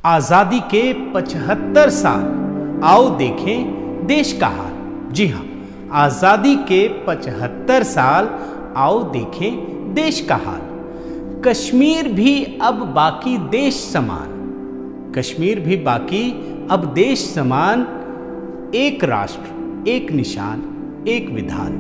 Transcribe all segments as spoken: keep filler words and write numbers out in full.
आजादी के पचहत्तर साल, आओ देखें देश का हाल। जी हाँ, आजादी के पचहत्तर साल, आओ देखें देश का हाल। कश्मीर भी अब बाकी देश समान, कश्मीर भी बाकी अब देश समान। एक राष्ट्र, एक निशान, एक विधान।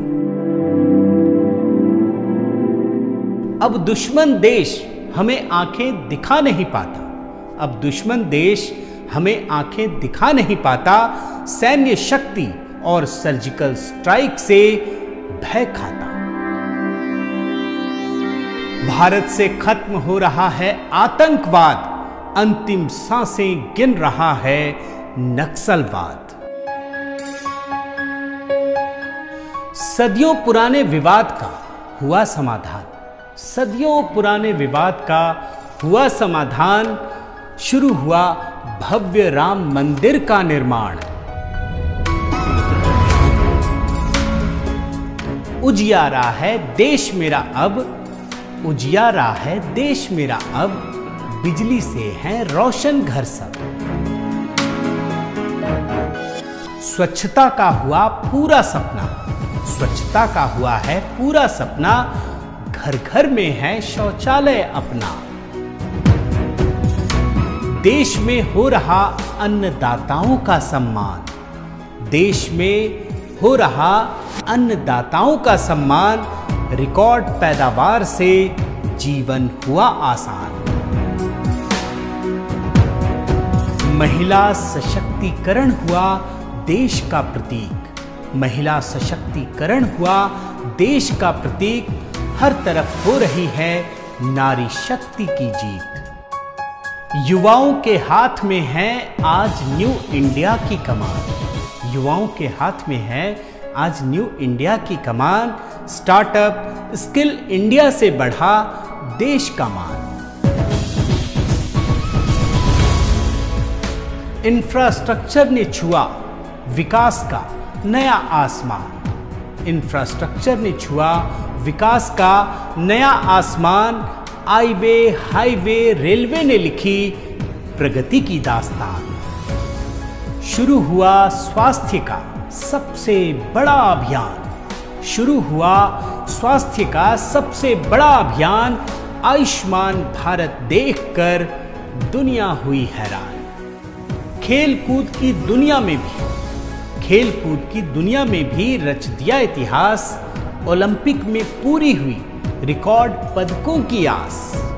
अब दुश्मन देश हमें आंखें दिखा नहीं पाता, अब दुश्मन देश हमें आंखें दिखा नहीं पाता। सैन्य शक्ति और सर्जिकल स्ट्राइक से भय खाता। भारत से खत्म हो रहा है आतंकवाद, अंतिम सांसें गिन रहा है नक्सलवाद। सदियों पुराने विवाद का हुआ समाधान, सदियों पुराने विवाद का हुआ समाधान। शुरू हुआ भव्य राम मंदिर का निर्माण। उजियारा है देश मेरा अब, उजियारा है देश मेरा अब, बिजली से हैं रोशन घर सब। स्वच्छता का हुआ पूरा सपना, स्वच्छता का हुआ है पूरा सपना। घर घर में है शौचालय अपना। देश में हो रहा अन्नदाताओं का सम्मान, देश में हो रहा अन्नदाताओं का सम्मान। रिकॉर्ड पैदावार से जीवन हुआ आसान। महिला सशक्तिकरण हुआ देश का प्रतीक, महिला सशक्तिकरण हुआ देश का प्रतीक। हर तरफ हो रही है नारी शक्ति की जीत। युवाओं के हाथ में है आज न्यू इंडिया की कमान, युवाओं के हाथ में है आज न्यू इंडिया की कमान। स्टार्टअप स्किल इंडिया से बढ़ा देश का मान। इंफ्रास्ट्रक्चर ने छुआ विकास का नया आसमान, इंफ्रास्ट्रक्चर ने छुआ विकास का नया आसमान। हाईवे हाईवे रेलवे ने लिखी प्रगति की दास्तान। शुरू हुआ स्वास्थ्य का सबसे बड़ा अभियान, शुरू हुआ स्वास्थ्य का सबसे बड़ा अभियान। आयुष्मान भारत देखकर दुनिया हुई हैरान। खेल कूद की दुनिया में भी, खेल कूद की दुनिया में भी रच दिया इतिहास। ओलंपिक में पूरी हुई रिकॉर्ड पदकों की आस।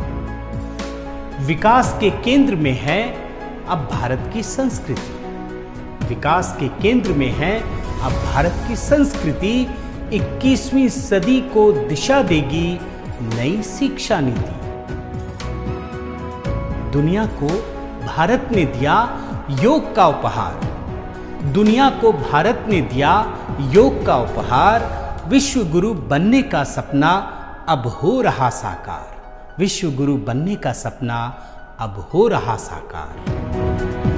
विकास के केंद्र में है अब भारत की संस्कृति, विकास के केंद्र में है अब भारत की संस्कृति। इक्कीसवीं सदी को दिशा देगी नई शिक्षा नीति। दुनिया को भारत ने दिया योग का उपहार, दुनिया को भारत ने दिया योग का उपहार। विश्व गुरु बनने का सपना अब हो रहा साकार, विश्व गुरु बनने का सपना अब हो रहा साकार।